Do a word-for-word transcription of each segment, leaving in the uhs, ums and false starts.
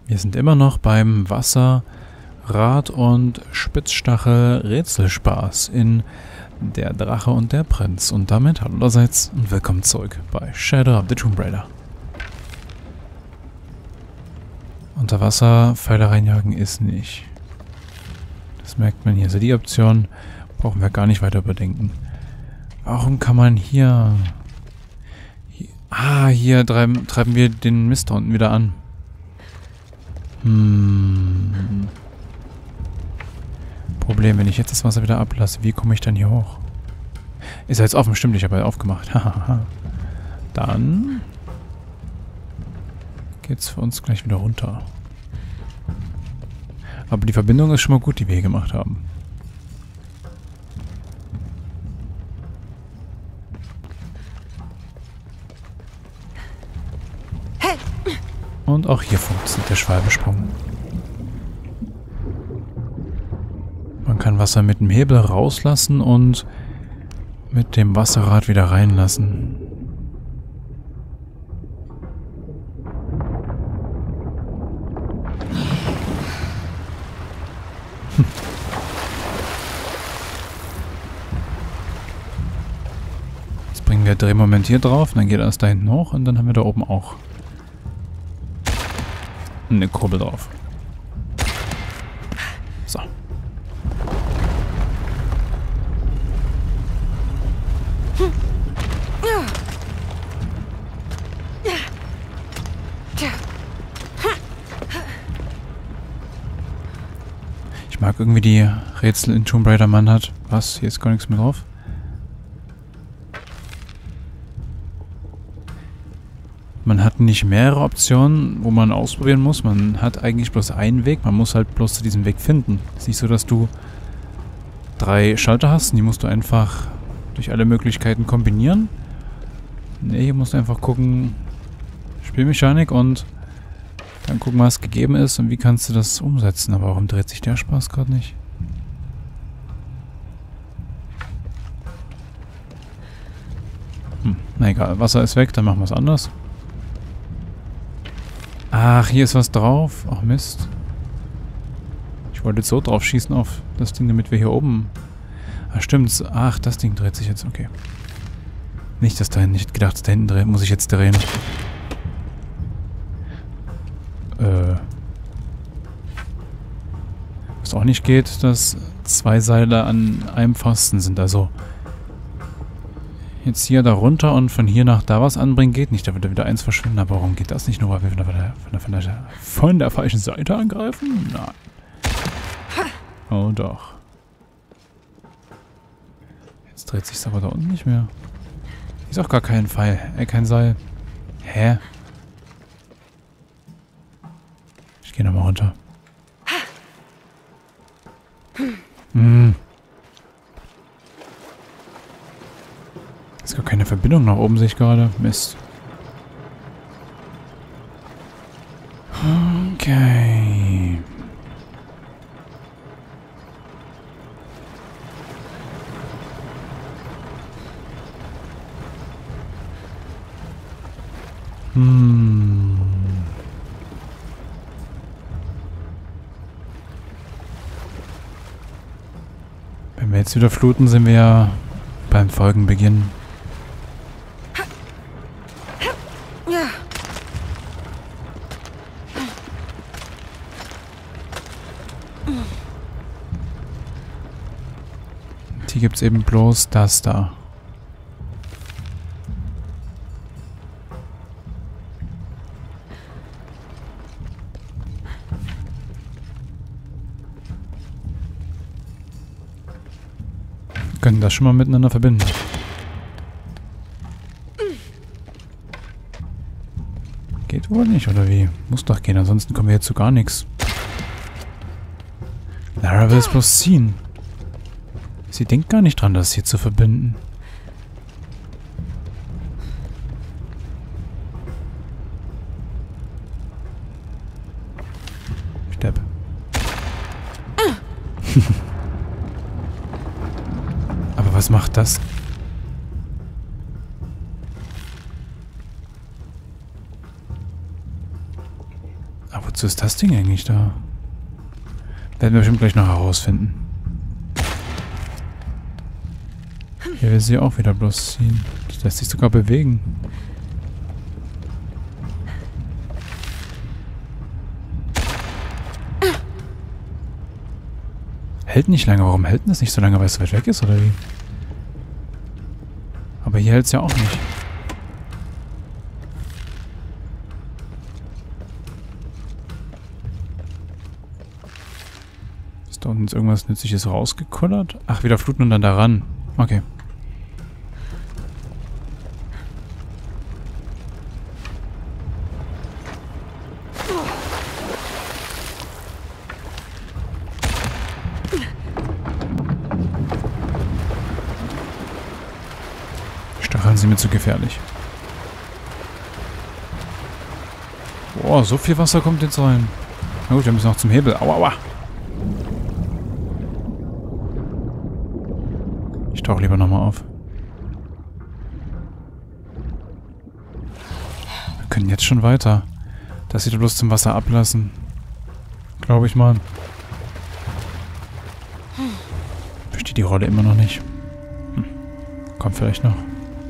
Wir sind immer noch beim Wasserrad- und Spitzstachel-Rätselspaß in Der Drache und der Prinz. Und damit hallo allerseits und willkommen zurück bei Shadow of the Tomb Raider. Unter Wasser Pfeile reinjagen ist nicht. Das merkt man hier. Also die Option brauchen wir gar nicht weiter überdenken. Warum kann man hier... hier ah, hier treiben, treiben wir den Mist da unten wieder an. Hm. Problem, wenn ich jetzt das Wasser wieder ablasse, wie komme ich dann hier hoch? Ist ja jetzt offen, stimmt, ich habe ja aufgemacht. Dann geht's für uns gleich wieder runter. Aber die Verbindung ist schon mal gut, die wir hier gemacht haben. Und auch hier funktioniert der Schwalbensprung. Man kann Wasser mit dem Hebel rauslassen und mit dem Wasserrad wieder reinlassen. Hm. Jetzt bringen wir Drehmoment hier drauf, und dann geht das da hinten hoch und dann haben wir da oben auch eine Kurbel drauf. So. Ich mag irgendwie die Rätsel in Tomb Raider. Man hat... Was? Hier ist gar nichts mehr drauf. Man hat nicht mehrere Optionen, wo man ausprobieren muss. Man hat eigentlich bloß einen Weg. Man muss halt bloß zu diesem Weg finden. Es ist nicht so, dass du drei Schalter hast. Die musst du einfach durch alle Möglichkeiten kombinieren. Ne, hier musst du einfach gucken, Spielmechanik, und dann gucken, was gegeben ist und wie kannst du das umsetzen. Aber warum dreht sich der Spaß gerade nicht? Hm, na egal. Wasser ist weg, dann machen wir es anders. Ach, hier ist was drauf. Ach Mist. Ich wollte jetzt so drauf schießen auf das Ding, damit wir hier oben... Ach stimmt. Ach, das Ding dreht sich jetzt. Okay. Nicht das da hinten. Ich hätte gedacht, das da hinten dreht. Muss ich jetzt drehen. Äh. Was auch nicht geht, dass zwei Seile an einem Pfosten sind. Also jetzt hier da runter und von hier nach da was anbringen geht nicht. Da wird wieder eins verschwinden. Aber warum geht das nicht nur, weil wir von der, von der, von der, von der falschen Seite angreifen? Nein. Oh doch. Jetzt dreht sich's aber da unten nicht mehr. Ist auch gar kein Pfeil. Äh, kein Seil. Hä? Ich gehe nochmal runter. Hm. Ist gar keine Verbindung nach oben, sehe ich gerade. Mist. Okay. Hm. Wenn wir jetzt wieder fluten, sind wir ja beim Folgenbeginn. Hier gibt es eben bloß das da. Wir können das schon mal miteinander verbinden. Geht wohl nicht, oder wie? Muss doch gehen, ansonsten kommen wir jetzt zu gar nichts. Lara will es bloß ziehen. Sie denkt gar nicht dran, das hier zu verbinden. Stepp. Aber was macht das? Aber wozu ist das Ding eigentlich da? Werden wir bestimmt gleich noch herausfinden. Hier will sie auch wieder bloß ziehen. Das lässt sich sogar bewegen. Hält nicht lange. Warum hält denn das nicht so lange, weil es weit weg ist, oder wie? Aber hier hält es ja auch nicht. Ist da unten jetzt irgendwas Nützliches rausgekullert? Ach, wieder fluten und dann da ran. Okay. Stacheln sind mir zu gefährlich. Boah, so viel Wasser kommt jetzt rein. Na gut, wir müssen noch zum Hebel. Aua, aua. Ich tauche lieber nochmal auf. Wir können jetzt schon weiter. Das sieht bloß zum Wasser ablassen. Glaube ich mal. Verstehe die Rolle immer noch nicht. Hm. Kommt vielleicht noch.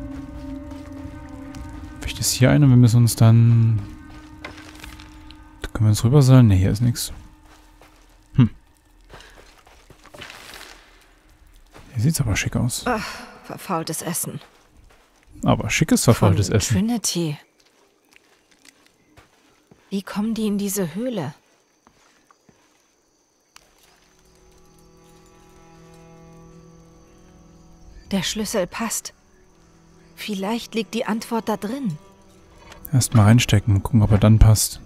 Vielleicht ist hier eine und wir müssen uns dann... Da können wir uns rüber sein? Ne, hier ist nichts. Hm. Hier sieht's aber schick aus. Ach, verfaultes Essen. Aber schickes verfaultes Von Essen. Trinity. Wie kommen die in diese Höhle? Der Schlüssel passt. Vielleicht liegt die Antwort da drin. Erst mal reinstecken und gucken, ob er dann passt.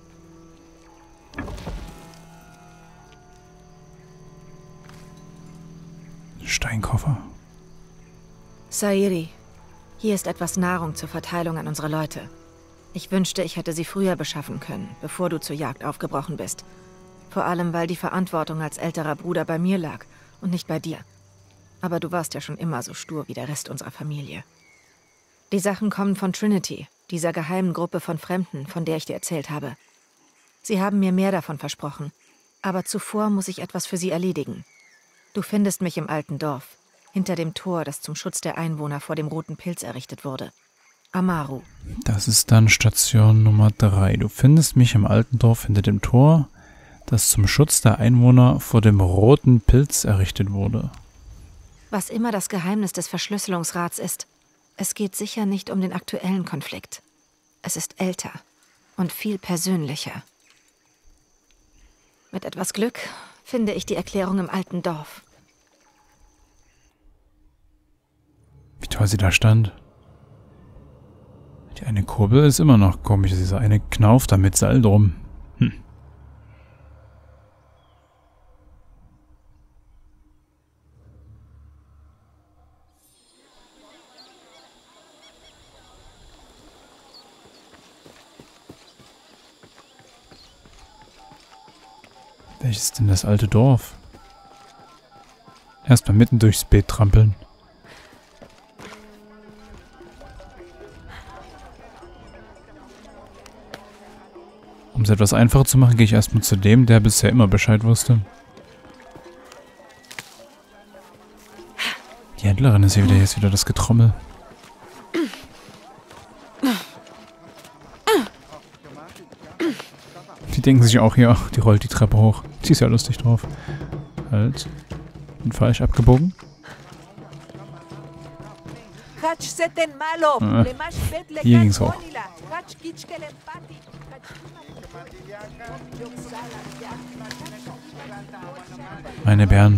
Steinkoffer. Sairi, hier ist etwas Nahrung zur Verteilung an unsere Leute. Ich wünschte, ich hätte sie früher beschaffen können, bevor du zur Jagd aufgebrochen bist. Vor allem, weil die Verantwortung als älterer Bruder bei mir lag und nicht bei dir. Aber du warst ja schon immer so stur wie der Rest unserer Familie. Die Sachen kommen von Trinity, dieser geheimen Gruppe von Fremden, von der ich dir erzählt habe. Sie haben mir mehr davon versprochen. Aber zuvor muss ich etwas für sie erledigen. Du findest mich im alten Dorf, hinter dem Tor, das zum Schutz der Einwohner vor dem Roten Pilz errichtet wurde. Amaru. Das ist dann Station Nummer drei. Du findest mich im alten Dorf hinter dem Tor, das zum Schutz der Einwohner vor dem Roten Pilz errichtet wurde. Was immer das Geheimnis des Verschlüsselungsrats ist, es geht sicher nicht um den aktuellen Konflikt. Es ist älter und viel persönlicher. Mit etwas Glück finde ich die Erklärung im alten Dorf. Wie toll sie da stand. Die eine Kurbel ist immer noch komisch. Dieser eine Knauf da mit Seil drum. Hm. Welches ist denn das alte Dorf? Erstmal mitten durchs Beet trampeln. Um es etwas einfacher zu machen, gehe ich erstmal zu dem, der bisher immer Bescheid wusste. Die Händlerin ist hier wieder, hier ist wieder das Getrommel. Die denken sich auch hier, ach, die rollt die Treppe hoch. Die ist ja lustig drauf. Halt. Bin falsch abgebogen. Ah, hier ging's hoch. Meine Bären.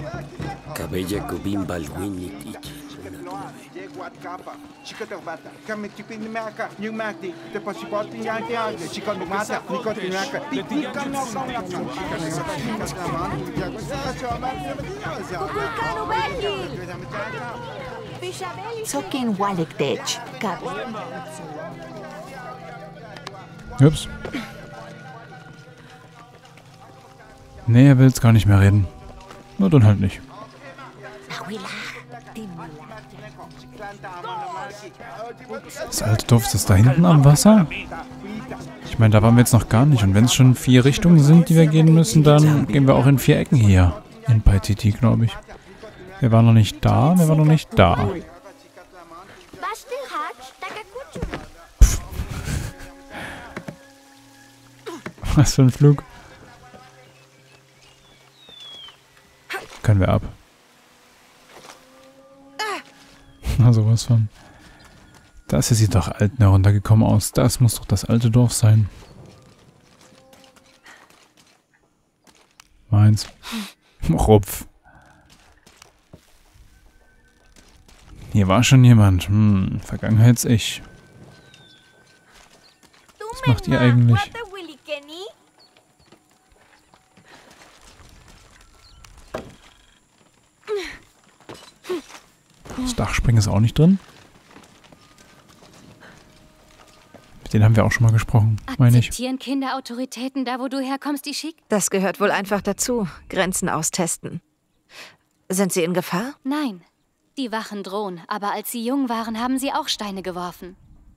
Ups. Nee, er will jetzt gar nicht mehr reden. Na dann halt nicht. Das alte Dorf, ist das da hinten am Wasser? Ich meine, da waren wir jetzt noch gar nicht. Und wenn es schon vier Richtungen sind, die wir gehen müssen, dann gehen wir auch in vier Ecken hier. In Paititi, glaube ich. Wir waren noch nicht da, wir waren noch nicht da. Pff. Was für ein Flug. Können wir ab. Na, sowas von. Das hier sieht doch alt heruntergekommen aus. Das muss doch das alte Dorf sein. Meins. Rupf. Hier war schon jemand. Hm, Vergangenheits-Ich. Was macht ihr eigentlich? Das Dachspringen ist auch nicht drin. Mit denen haben wir auch schon mal gesprochen, meine ich. Akzeptieren Kinder Autoritäten da, wo du herkommst, die schick? Das gehört wohl einfach dazu. Grenzen austesten. Sind sie in Gefahr? Nein. Die Wachen drohen, aber als sie jung waren, haben sie auch Steine geworfen.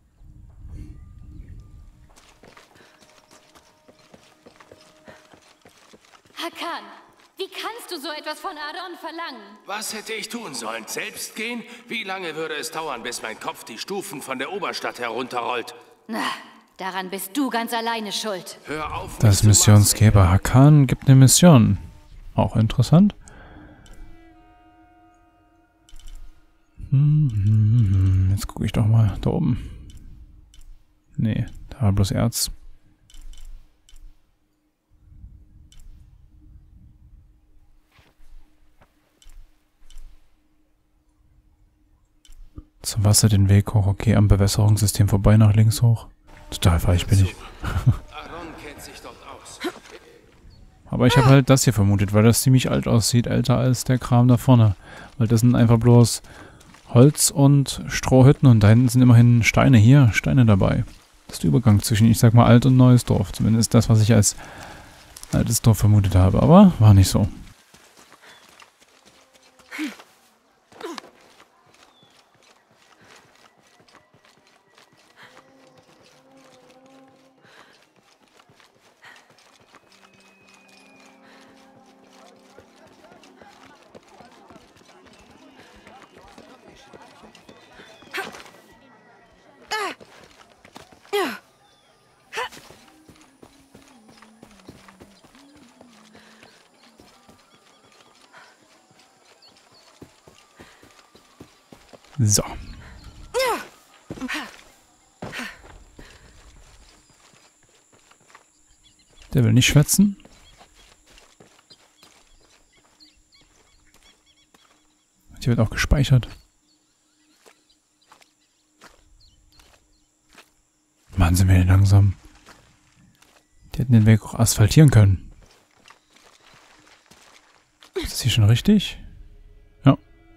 Hakan, wie kannst du so etwas von Aaron verlangen? Was hätte ich tun sollen? Selbst gehen? Wie lange würde es dauern, bis mein Kopf die Stufen von der Oberstadt herunterrollt? Na, daran bist du ganz alleine schuld. Hör auf, Das Missionsgeber Hakan gibt eine Mission. Auch interessant. Hm, jetzt gucke ich doch mal da oben. Nee, da war bloß Erz. Zum Wasser den Weg hoch. Okay, am Bewässerungssystem vorbei nach links hoch. Total falsch bin ich. Aber ich habe halt das hier vermutet, weil das ziemlich alt aussieht. Älter als der Kram da vorne. Weil das sind einfach bloß Holz- und Strohhütten und da hinten sind immerhin Steine. Hier, Steine dabei. Das ist der Übergang zwischen, ich sag mal, alt und neues Dorf. Zumindest das, was ich als altes Dorf vermutet habe. Aber war nicht so. So. Der will nicht schwätzen. Hier wird auch gespeichert. Mann, sind wir denn langsam. Die hätten den Weg auch asphaltieren können. Ist das hier schon richtig? Ja.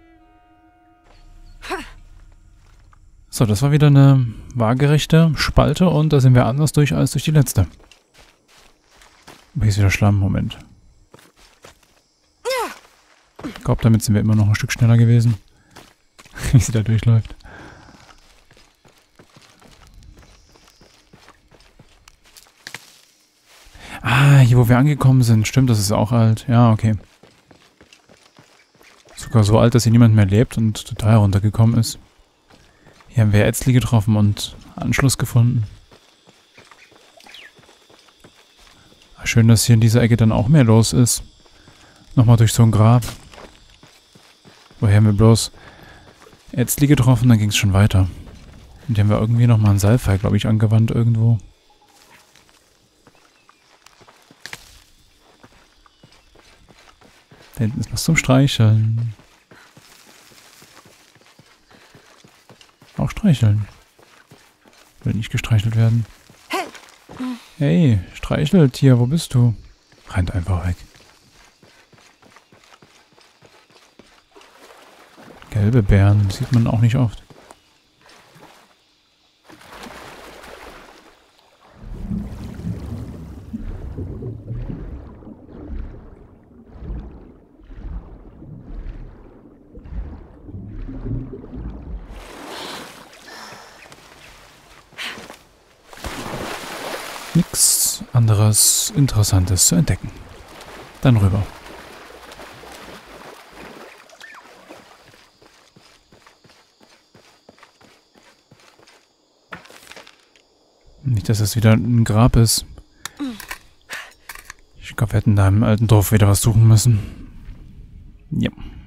So, das war wieder eine waagerechte Spalte und da sind wir anders durch als durch die letzte. Aber hier ist wieder Schlamm, Moment. Ich glaube, damit sind wir immer noch ein Stück schneller gewesen. Wie sie da durchläuft. Ah, hier wo wir angekommen sind. Stimmt, das ist auch alt. Ja, okay. Sogar so alt, dass hier niemand mehr lebt und total heruntergekommen ist. Hier haben wir Ätzli getroffen und Anschluss gefunden. Schön, dass hier in dieser Ecke dann auch mehr los ist. Nochmal durch so ein Grab. Woher haben wir bloß Ätzli getroffen, dann ging es schon weiter. Und hier haben wir irgendwie nochmal einen Salpfeil, glaube ich, angewandt irgendwo. Da hinten ist was zum Streicheln. Auch streicheln. Will nicht gestreichelt werden. Hey, Streicheltier, wo bist du? Rennt einfach weg. Gelbe Bären, sieht man auch nicht oft. Nichts anderes Interessantes zu entdecken. Dann rüber. Nicht, dass es wieder ein Grab ist. Ich glaube, wir hätten da im alten Dorf wieder was suchen müssen. Ja.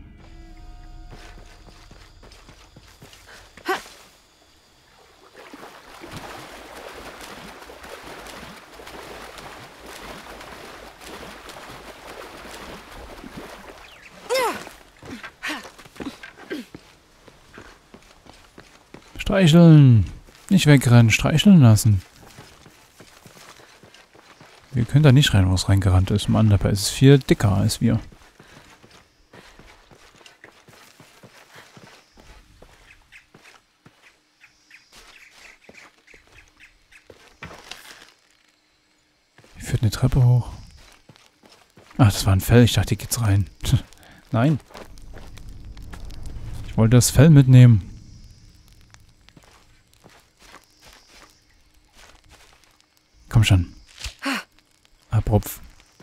Streicheln. Nicht wegrennen, streicheln lassen. Wir können da nicht rein, wo es reingerannt ist. Mann, dabei ist es viel dicker als wir. Hier führt eine Treppe hoch. Ach, das war ein Fell. Ich dachte, hier geht's rein. Nein. Ich wollte das Fell mitnehmen. Komm schon. Abrupf.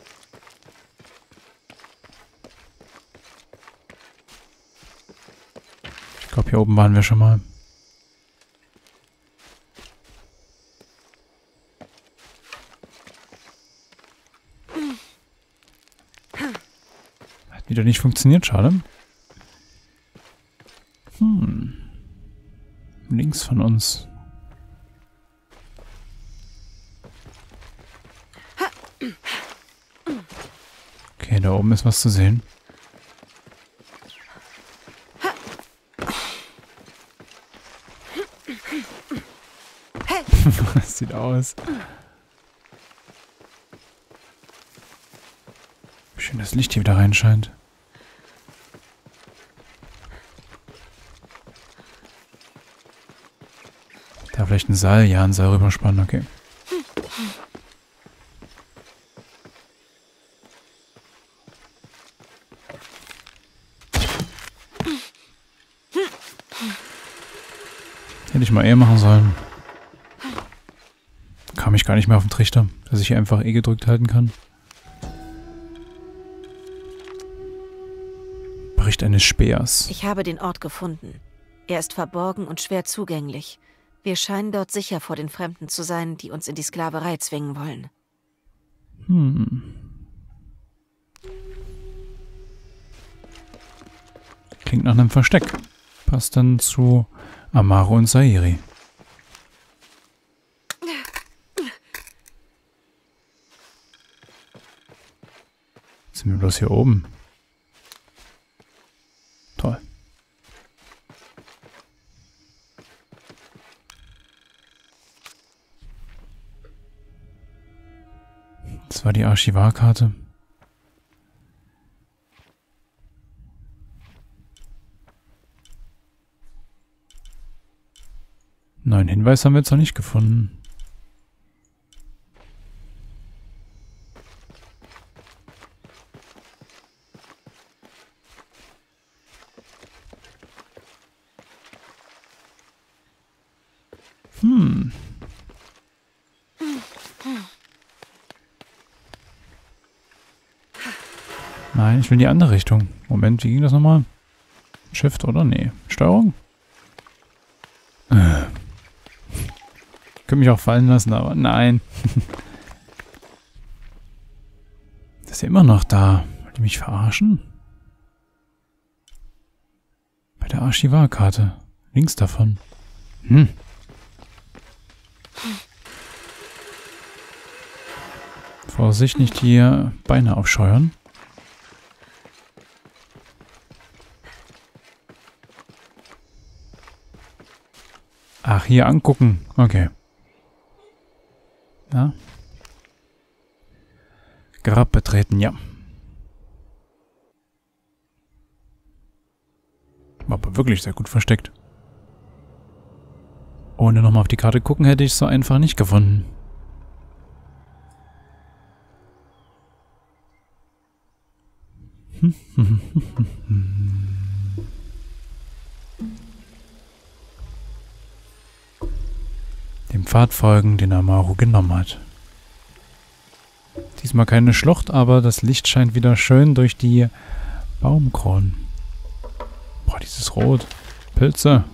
Ich glaube, hier oben waren wir schon mal. Hat wieder nicht funktioniert, schade. Hm. Links von uns. Okay, da oben ist was zu sehen. Das sieht aus. Wie schön das Licht hier wieder reinscheint. Da vielleicht ein Seil, ja, ein Seil rüberspannen, okay. Hätte ich mal eher machen sollen. Kam ich gar nicht mehr auf den Trichter, dass ich hier einfach E gedrückt halten kann. Bericht eines Speers. Ich habe den Ort gefunden. Er ist verborgen und schwer zugänglich. Wir scheinen dort sicher vor den Fremden zu sein, die uns in die Sklaverei zwingen wollen. Hm. Klingt nach einem Versteck. Passt dann zu Amaro und Sairi. Jetzt sind wir bloß hier oben. Toll. Das war die Archivarkarte. Neuen Hinweis haben wir jetzt noch nicht gefunden. Hm. Nein, ich will in die andere Richtung. Moment, wie ging das nochmal? Shift oder? Nee. Steuerung? Äh. Ich könnte mich auch fallen lassen, aber nein. Das ist ja immer noch da. Wollt ihr mich verarschen? Bei der Archivarkarte. Links davon. Hm. Vorsicht, nicht hier Beine aufscheuern. Ach, hier angucken. Okay. Ja. Grab betreten, ja. War aber wirklich sehr gut versteckt. Ohne nochmal auf die Karte gucken, hätte ich es so einfach nicht gefunden. Dem Pfad folgen, den Amaro genommen hat. Diesmal keine Schlucht, aber das Licht scheint wieder schön durch die Baumkronen. Boah, dieses Rot. Pilze.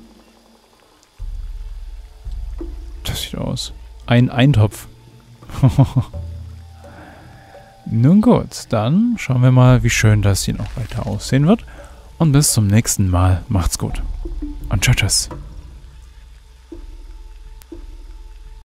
Das sieht aus. Ein Eintopf. Nun gut, dann schauen wir mal, wie schön das hier noch weiter aussehen wird. Und bis zum nächsten Mal. Macht's gut. Und tschüss.